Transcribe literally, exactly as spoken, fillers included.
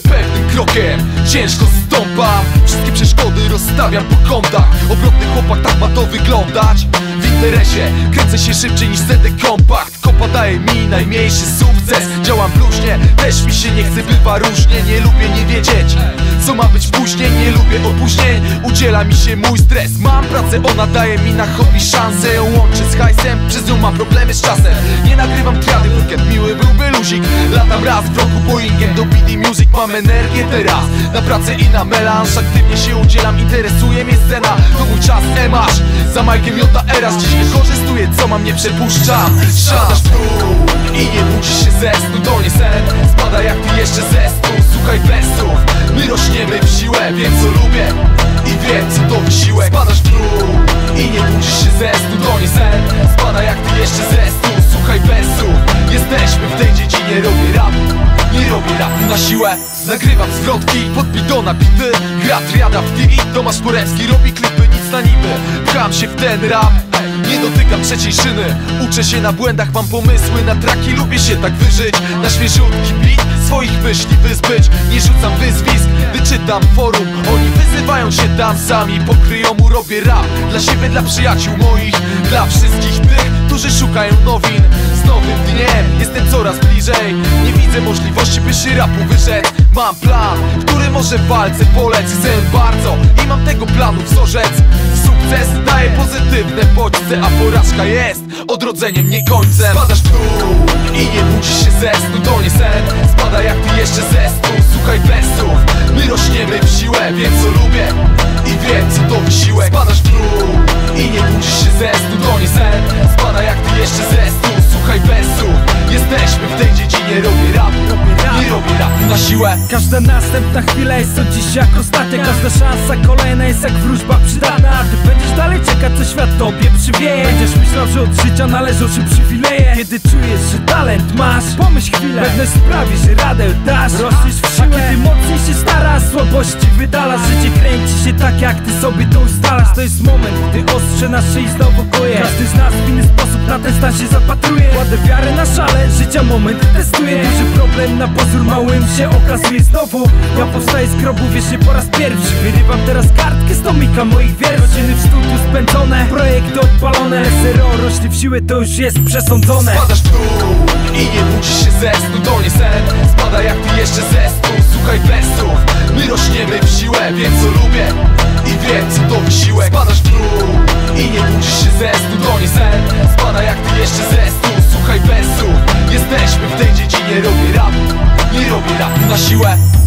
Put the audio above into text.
Pewnym krokiem ciężko stąpam, wszystkie przeszkody rozstawiam po kątach. Obrotny chłopak, tak ma to wyglądać. W interesie kręcę się szybciej niż C D kompakt. Kopa daje mi najmniejszy sukces. Działam bluźnie, też mi się nie chce, bywa różnie. Nie lubię nie wiedzieć, co ma być później. Nie lubię opóźnień, udziela mi się mój stres. Mam pracę, ona daje mi na hobby szansę. Ją łączę z hajsem, przez nią mam problemy z czasem. Nie nagrywam triady, weekend miły byłby luzik. Latam raz w roku Boeingiem do B D Music. Mam energię teraz na pracę i na melanż. Aktywnie się udzielam, interesuje mnie scena. To mój czas, emasz, za Majkiem J Eras. Dziś wykorzystuję, co mam, nie przepuszczam. Siadasz tu i nie budzisz się ze snu. To nie sen, spada jak ty jeszcze ze stu. Słuchaj bez słów, my rośniemy w siłę. Wiem co lubię i wiem co to wysiłek. Spadasz tu i nie budzisz się ze snu. To nie sen, spada jak ty jeszcze ze stu. Słuchaj bez słów, jesteśmy w tej dziedzinie. Robię rapu, nie robię rapu na siłę. Nagrywam zwrotki, podbij do nabity. Gra triada w T V, Tomasz Poremski robi klipy, nic na niby. Pcham się w ten rap, nie dotykam trzeciej szyny. Uczę się na błędach, mam pomysły na traki. Lubię się tak wyżyć, na świeżutki beat. Swoich myśli wyzbyć, nie rzucam wyzwisk. Wyczytam forum, oni wyzywają się tam sami. Pokryją mu, robię rap dla siebie, dla przyjaciół moich. Dla wszystkich tych, którzy szukają nowin. Z nowym dniem jestem coraz bliżej. Nie widzę możliwości, by się rapu wyrzec. Mam plan, który może w walce polec. Chcę bardzo i mam tego planu wzorzec. Sukces daje pozytywne bodźce, a porażka jest odrodzeniem, nie końcem. Spadasz tu i nie budzisz się ze snu. To nie sen, spada jak ty jeszcze ze stu. Słuchaj bez słów, my rośniemy w siłę. Wiem co lubię i wiem co to wysiłek. Spadasz tu i nie budzisz się ze snu. To nie sen, spada jak ty jeszcze ze stu. Słuchaj bez słów, jesteśmy w tej dziedzinie. Robię rap, nie robię rapu na siłę. Każda następna chwila jest od dziś jak ostatnia. Każda szansa kolejna jest jak wróżba przydatna. A ty będziesz dalej czekać, co świat tobie przywieje. Będziesz myślał, że od życia należą się przywileje. Kiedy czujesz, że talent masz, pomyśl chwilę, pewność sprawi, że radę dasz. Rośniesz w siłę, a kiedy mocniej się starasz, słabości wydalasz. Życie kręci się tak, jak ty sobie to ustalasz. To jest moment, gdy ostrze na szyi znowu koje. Każdy z nas w inny sposób na ten stan się zapatruje. Kładę wiarę na szale, życia moment testuje. Duży problem na pozór małym się okazuje znowu. Ja powstaję z grobu, wiesz, nie po raz pierwszy. Wyrywam teraz kartkę z tomika moich wierszy. Godziny w studiu spędzone, projekty odpalone. Zero rośnie w siłę, to już jest przesądzone. Spadasz tu i nie budzisz się ze snu. To nie sen, spada jak ty jeszcze ze stu. Słuchaj bez słów, my rośniemy w siłę. Wiem co lubię i wiem co to wysiłek. Spadasz tu i nie budzisz się ze snu. To nie sen, spada jak ty jeszcze ze stu. Słuchaj bez słów, jesteśmy w tej dziedzinie. Robię rap, nie robię rapu na siłę.